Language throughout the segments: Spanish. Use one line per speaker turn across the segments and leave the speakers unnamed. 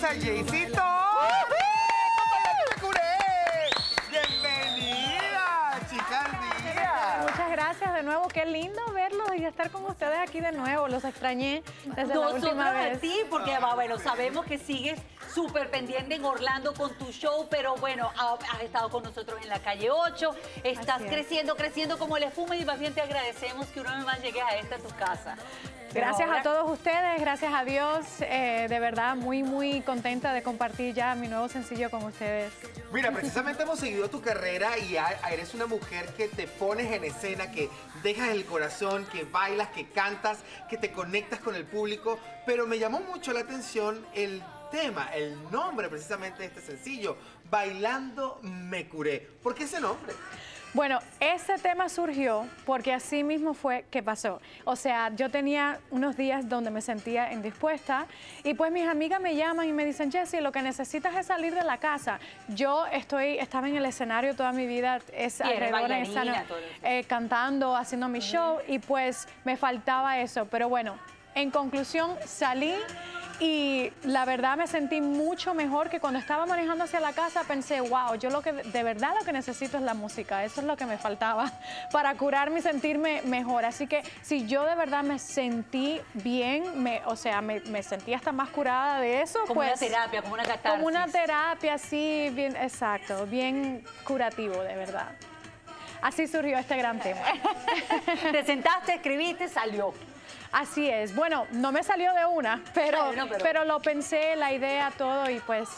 a Jaycito. ¡Bienvenida, chicas mías!
Muchas gracias de nuevo. Qué lindo verlos y estar con ustedes aquí de nuevo. Los extrañé desde la última vez.
A ti, porque bueno, sabemos que sigues súper pendiente en Orlando con tu show, pero bueno, has estado con nosotros en la calle 8, estás creciendo como el espuma y más bien te agradecemos que una vez más llegues a tu casa.
Gracias a todos ustedes, gracias a Dios, de verdad muy contenta de compartir ya mi nuevo sencillo con ustedes.
Mira, precisamente hemos seguido tu carrera y eres una mujer que te pones en escena, que dejas el corazón, que bailas, que cantas, que te conectas con el público, pero me llamó mucho la atención el tema, el nombre precisamente de este sencillo, Bailando Me Curé. ¿Por qué ese nombre?
Bueno, ese tema surgió porque así mismo fue que pasó. O sea, yo tenía unos días donde me sentía indispuesta y pues mis amigas me llaman y me dicen, Jessie, lo que necesitas es salir de la casa. Yo estaba en el escenario toda mi vida, alrededor en escena, cantando, haciendo mi show y pues me faltaba eso. Pero bueno, en conclusión salí. Y la verdad me sentí mucho mejor que cuando estaba manejando hacia la casa pensé, wow, yo de verdad lo que necesito es la música, eso es lo que me faltaba para curarme y sentirme mejor. Así que si yo de verdad me sentí bien, me sentí hasta más curada de eso.
Como
pues,
una terapia, como una catarsis.
Como una terapia, sí, bien, exacto, bien curativo, de verdad. Así surgió este gran tema.
Te sentaste, escribiste, salió.
Así es. Bueno, no me salió de una, pero lo pensé, la idea, todo y pues,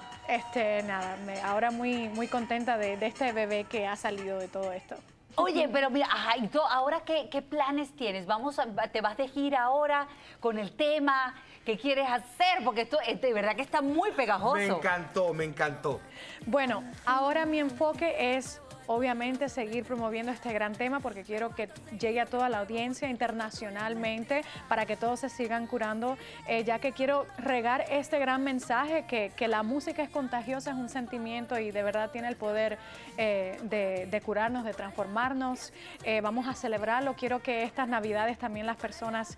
nada, ahora muy contenta de este bebé que ha salido de todo esto.
Oye, pero mira, ahora ¿qué planes tienes? ¿Te vas de gira ahora con el tema? ¿Qué quieres hacer? Porque esto de verdad que está muy pegajoso.
Me encantó, me encantó.
Bueno, ahora mi enfoque es obviamente seguir promoviendo este gran tema porque quiero que llegue a toda la audiencia internacionalmente para que todos se sigan curando, ya que quiero regar este gran mensaje que la música es contagiosa, es un sentimiento y de verdad tiene el poder de curarnos, de transformarnos. Vamos a celebrarlo. Quiero que estas Navidades también las personas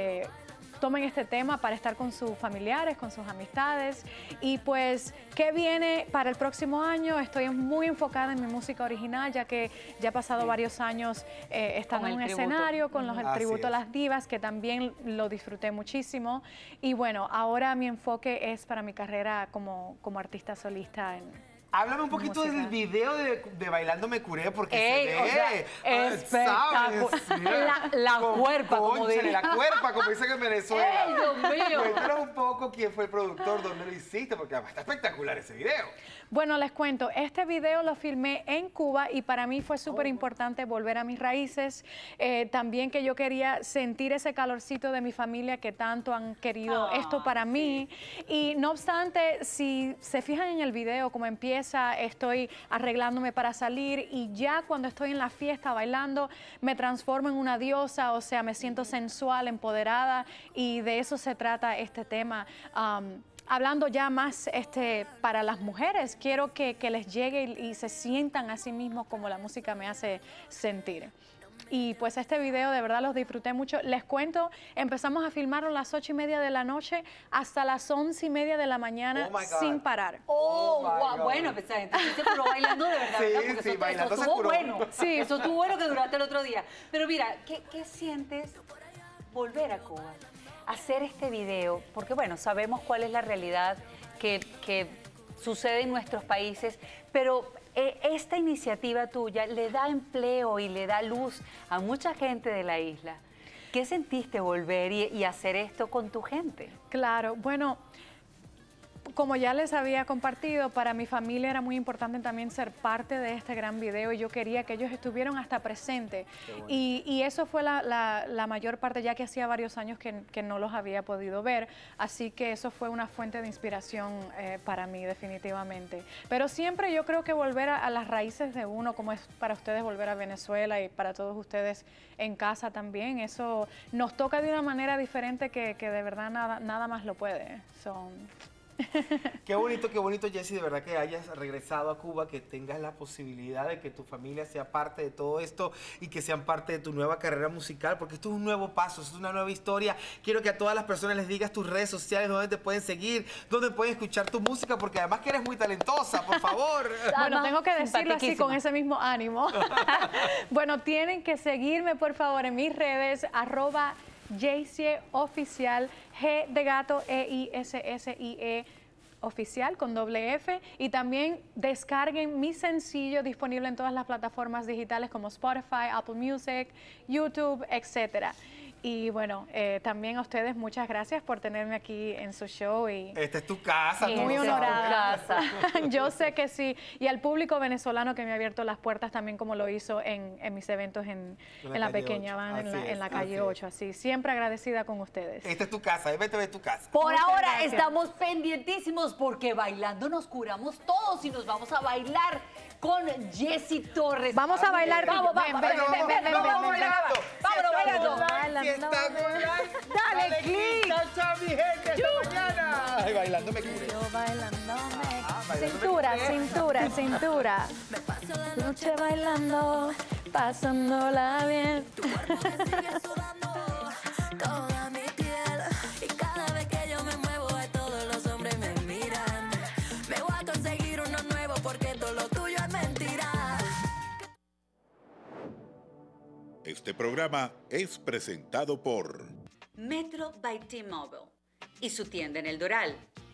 tomen este tema para estar con sus familiares, con sus amistades. Y pues, ¿qué viene para el próximo año? Estoy muy enfocada en mi música original, ya que ya he pasado varios años estando en un escenario con el tributo a las divas, que también lo disfruté muchísimo. Y bueno, ahora mi enfoque es para mi carrera como artista solista
Háblame un poquito del video de Bailando Me Curé, porque se ve
espectacular. La cuerpa, como dice.
La cuerpa, como dicen en Venezuela.
¡Ay, Dios mío!
Cuéntanos un poco quién fue el productor, dónde lo hiciste, porque además está espectacular ese video.
Bueno, les cuento, este video lo filmé en Cuba y para mí fue súper importante volver a mis raíces. También que yo quería sentir ese calorcito de mi familia que tanto han querido esto para mí. Y no obstante, si se fijan en el video, como empieza, estoy arreglándome para salir y ya cuando estoy en la fiesta bailando, me transformo en una diosa, o sea, me siento sensual, empoderada y de eso se trata este tema. Hablando ya más para las mujeres, quiero que les llegue y se sientan a sí mismos como la música me hace sentir. Y pues este video de verdad los disfruté mucho. Les cuento, empezamos a filmarlo a las 8:30 de la noche hasta las 11:30 de la mañana sin parar.
Wow. Bueno, pues entonces se curó bailando de verdad, ¿verdad? Porque
bailando
eso
se
estuvo
curó.
bueno. Sí, eso estuvo bueno que duraste el otro día. Pero mira, ¿qué sientes volver a Cuba? Hacer este video, porque bueno, sabemos cuál es la realidad que sucede en nuestros países, pero esta iniciativa tuya le da empleo y le da luz a mucha gente de la isla. ¿Qué sentiste volver y hacer esto con tu gente?
Claro, bueno, como ya les había compartido, para mi familia era muy importante también ser parte de este gran video y yo quería que ellos estuvieran hasta presentes. Y eso fue la mayor parte, ya que hacía varios años que no los había podido ver. Así que eso fue una fuente de inspiración para mí, definitivamente. Pero siempre yo creo que volver a las raíces de uno, como es para ustedes volver a Venezuela y para todos ustedes en casa también, eso nos toca de una manera diferente que de verdad nada más lo puede.
Qué bonito, Jessie, de verdad que hayas regresado a Cuba, que tengas la posibilidad de que tu familia sea parte de todo esto y que sean parte de tu nueva carrera musical, porque esto es un nuevo paso, esto es una nueva historia. Quiero que a todas las personas les digas tus redes sociales, dónde te pueden seguir, dónde pueden escuchar tu música, porque además que eres muy talentosa, por favor.
Bueno, tengo que decirlo así con ese mismo ánimo. Bueno, tienen que seguirme, por favor, en mis redes, @Jessie Oficial, G de gato, EISSIE Oficial con doble F, y también descarguen mi sencillo disponible en todas las plataformas digitales como Spotify, Apple Music, YouTube, etcétera. Y bueno, también a ustedes muchas gracias por tenerme aquí en su show. Y
esta es tu casa.
muy honorada. Yo sé que sí. Y al público venezolano que me ha abierto las puertas también, como lo hizo en mis eventos en la pequeña banda, en la calle 8. Así, siempre agradecida con ustedes.
Esta es tu casa, vete a ver tu casa.
Por
Muchas
ahora
gracias.
estamos pendientísimos porque bailando nos curamos todos y nos vamos a bailar con Jessie Torres.
Vamos a bailar.
Vamos,
Ven,
vamos,
ven,
vamos,
ven, ven, ven,
vamos
ven, ven.
bailando. Vámonos bailando.
Si está online,
Dale click.
Chao, mi gente, hasta mañana. Ay, bailando me curé.
Yo bailándome.
bailando
Cintura,
me curé.
cintura, cintura. Noche bailando, pasándola bien.
Toda mi piel y cada vez que yo me muevo a todos los hombres me miran. Me voy a conseguir uno nuevo porque todo lo tuyo es mentira.
Este programa es presentado por
Metro by T-Mobile y su tienda en El Doral,